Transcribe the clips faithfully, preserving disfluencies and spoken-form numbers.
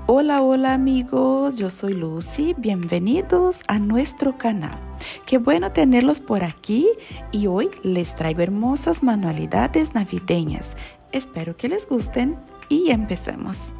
Hola, hola amigos, yo soy Lucy, bienvenidos a nuestro canal. Qué bueno tenerlos por aquí y hoy les traigo hermosas manualidades navideñas. Espero que les gusten y empecemos.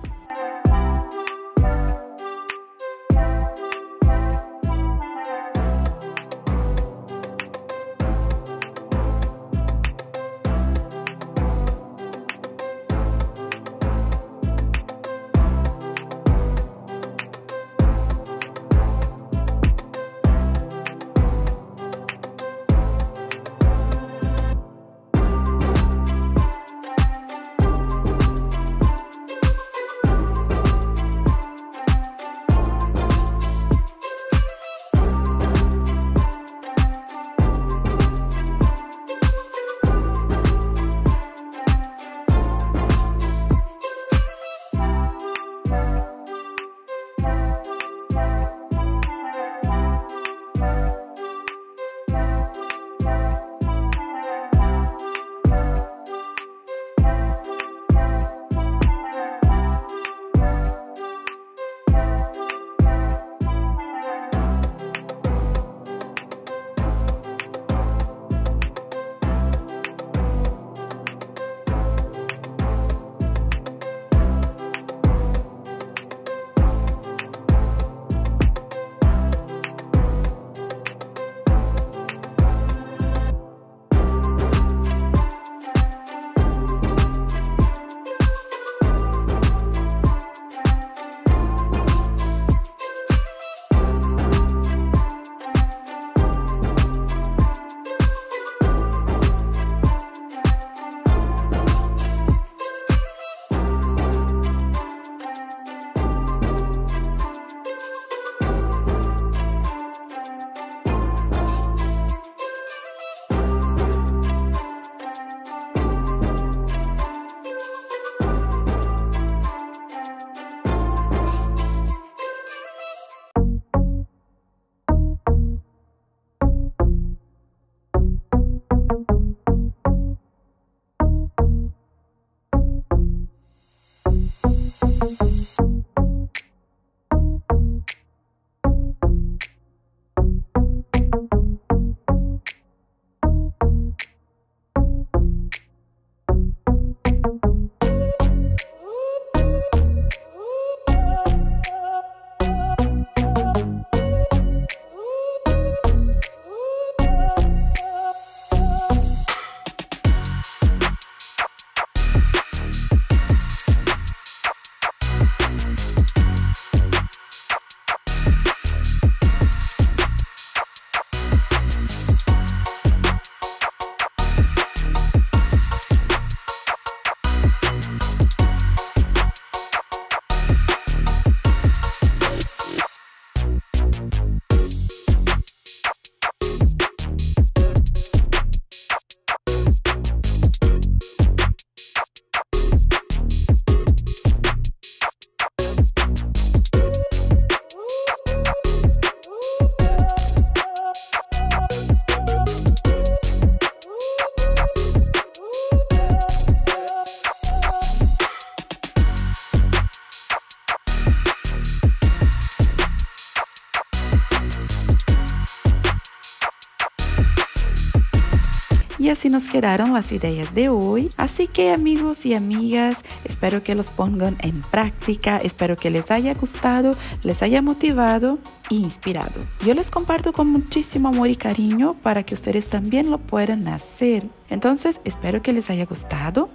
Y así nos quedaron las ideas de hoy. Así que amigos y amigas, espero que los pongan en práctica. Espero que les haya gustado, les haya motivado e inspirado. Yo les comparto con muchísimo amor y cariño para que ustedes también lo puedan hacer. Entonces, espero que les haya gustado.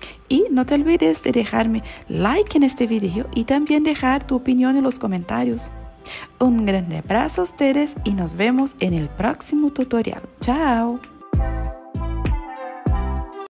Y no te olvides de dejarme like en este video y también dejar tu opinión en los comentarios. Un grande abrazo a ustedes y nos vemos en el próximo tutorial. ¡Chao!